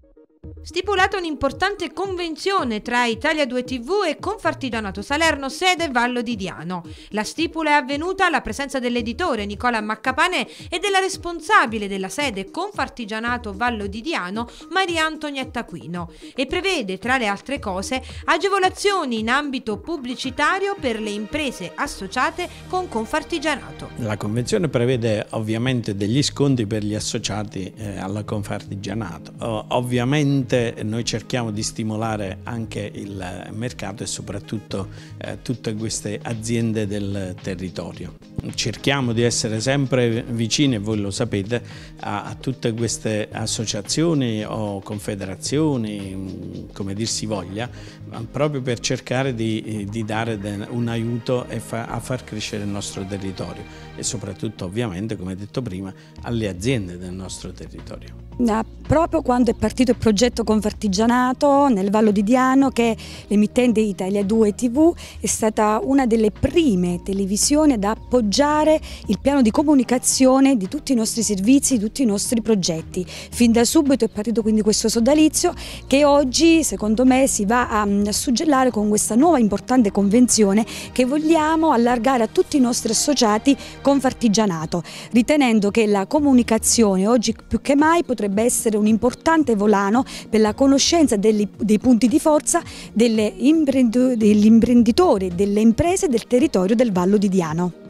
Stipulata un'importante convenzione tra Italia 2 TV e Confartigianato Salerno, sede Vallo di Diano. La stipula è avvenuta alla presenza dell'editore Nicola Maccapane e della responsabile della sede Confartigianato Vallo di Diano, Maria Antonietta Quino, e prevede, tra le altre cose, agevolazioni in ambito pubblicitario per le imprese associate con Confartigianato. La convenzione prevede ovviamente degli sconti per gli associati alla Confartigianato. Ovviamente noi cerchiamo di stimolare anche il mercato e soprattutto tutte queste aziende del territorio. Cerchiamo di essere sempre vicini, e voi lo sapete, a tutte queste associazioni o confederazioni, come dir si voglia, proprio per cercare di dare un aiuto a far crescere il nostro territorio e soprattutto ovviamente, come detto prima, alle aziende del nostro territorio. Proprio quando è partito il progetto Confartigianato nel Vallo di Diano, che l'emittente Italia 2 TV è stata una delle prime televisioni ad appoggiare il piano di comunicazione di tutti i nostri servizi, di tutti i nostri progetti. Fin da subito è partito quindi questo sodalizio che oggi secondo me si va a suggellare con questa nuova importante convenzione che vogliamo allargare a tutti i nostri associati Confartigianato, ritenendo che la comunicazione oggi più che mai potrebbe essere un importante volano per la conoscenza dei punti di forza degli imprenditori, delle imprese del territorio del Vallo di Diano.